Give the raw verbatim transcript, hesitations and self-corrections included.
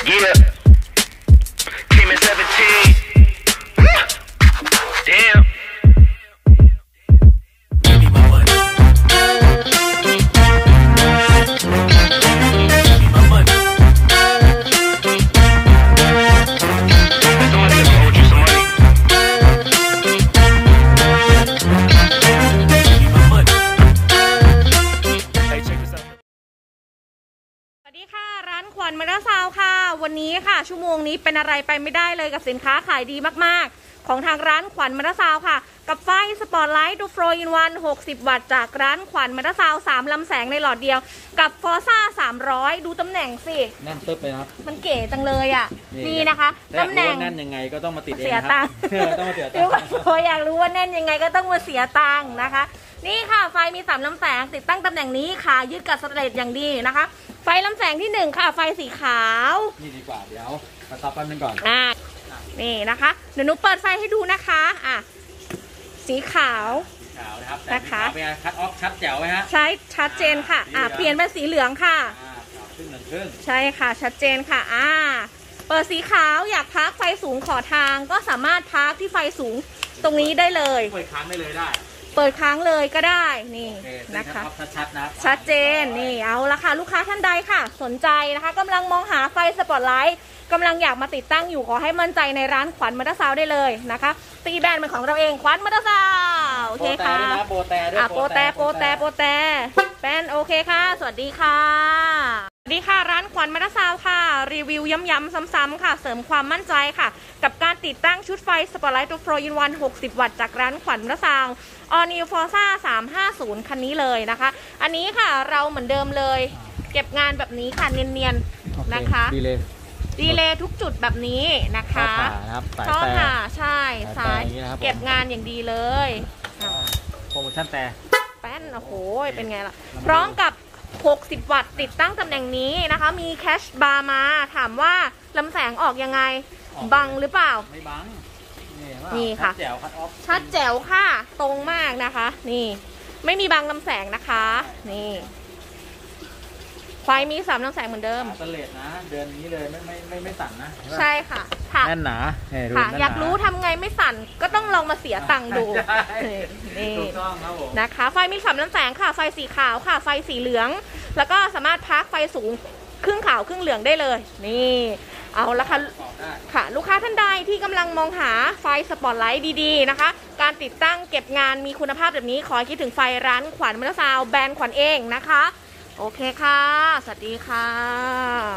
Yeah. Came at seventeen. Damn. Give me my money. Give me my money. Somebody just owed you some money. Give me my money. Hey, check this out. สวัสดีค่ะร้านขวัญมอเตอร์ซาวค่ะวันนี้ค่ะชั่วโมงนี้เป็นอะไรไปไม่ได้เลยกับสินค้าขายดีมากๆของทางร้านขวัญมอเตอร์ซาวค่ะกับไฟสปอตไลท์ดูโฟร์อินวันหกสิบวัตต์จากร้านขวัญมอเตอร์ซาวสามลำแสงในหลอดเดียวกับฟอร์ซ่าสามร้อยดูตำแหน่งสิแน่นตึ๊บเลยครับมันเก๋จังเลยอ่ะนี่นะคะตำแหน่งแน่นยังไงก็ต้องมาติดเองเสียตังค์ต้องมาเสียตังค์อยากรู้ว่าแน่นยังไงก็ต้องมาเสียตังค์นะคะนี่ค่ะไฟมีสามลำแสงติดตั้งตำแหน่งนี้ค่ะยึดกับสแตนเลสอย่างดีนะคะไฟลำแสงที่หนึ่งค่ะไฟสีขาวนี่ดีกว่าเดี๋ยวมาตัดแป๊บนึงก่อนอ่านี่นะคะเดี๋ยวหนูเปิดไฟให้ดูนะคะอ่ะสีขาวขาวนะครับนะคะเป็นคัทออฟชัดแจ๋วไหมฮะใช่ชัดเจนค่ะอ่าเปลี่ยนเป็นสีเหลืองค่ะครึ่งหนึ่งครึ่งใช่ค่ะชัดเจนค่ะอ่าเปิดสีขาวอยากพักไฟสูงขอทางก็สามารถพักที่ไฟสูงตรงนี้ได้เลยเปิดค้างได้เลยได้เปิดค้างเลยก็ได้นี่นะคะชัดๆนะชัดเจนนี่เอาละค่ะลูกค้าท่านใดค่ะสนใจนะคะกำลังมองหาไฟสปอตไลท์กำลังอยากมาติดตั้งอยู่ขอให้มั่นใจในร้านขวัญมอเตอร์ซาวได้เลยนะคะตีแบรนด์เป็นของเราเองขวัญมอเตอร์ซาวโอเคค่ะโปรแต่ด้วยโปรแต่โปรแต่โปรแต่แบรนด์โอเคค่ะสวัสดีค่ะสวัสดีค่ะร้านขวัญมอเตอร์ซาวค่ะรีวิวย้ำๆซ้ำๆค่ะเสริมความมั่นใจค่ะกับการติดตั้งชุดไฟสปอตไลท์ตัวโฟร์อินวันหกสิบวัตต์จากร้านขวัญมอเตอร์ซาวAll New Forza สามห้าศูนย์คันนี้เลยนะคะอันนี้ค่ะเราเหมือนเดิมเลยเก็บงานแบบนี้ค่ะเนียนๆนะคะดีเลยดีเลยทุกจุดแบบนี้นะคะชอบค่ะใช่สายเก็บงานอย่างดีเลยโปรโมชั่นแต่แป้นโอ้โหเป็นไงล่ะพร้อมกับหกสิบวัตต์ติดตั้งตำแหน่งนี้นะคะมีแคชบาร์มาถามว่าลำแสงออกยังไงบังหรือเปล่าไม่บังนี่ค่ะชัดแจ๋วค่ะตรงมากนะคะนี่ไม่มีบังลำแสงนะคะนี่ไฟมีสามลำแสงเหมือนเดิมสเลดนะเดือนนี้เลยไม่ไม่ไม่ไม่สั่นนะใช่ค่ะแน่นหนาค่ะอยากรู้ทำไงไม่สั่นก็ต้องลองมาเสียตังค์ดูนี่นะคะไฟมีสามลำแสงค่ะไฟสีขาวค่ะไฟสีเหลืองแล้วก็สามารถพักไฟสูงครึ่งขาวครึ่งเหลืองได้เลยนี่เอาละค่ะค่ะลูกค้าท่านใดที่กำลังมองหาไฟสปอตไลท์ดีๆนะคะการติดตั้งเก็บงานมีคุณภาพแบบนี้ขอคิดถึงไฟร้านขวัญมอเตอร์ซาวแบรนด์ขวัญเองนะคะโอเคค่ะสวัสดีค่ะ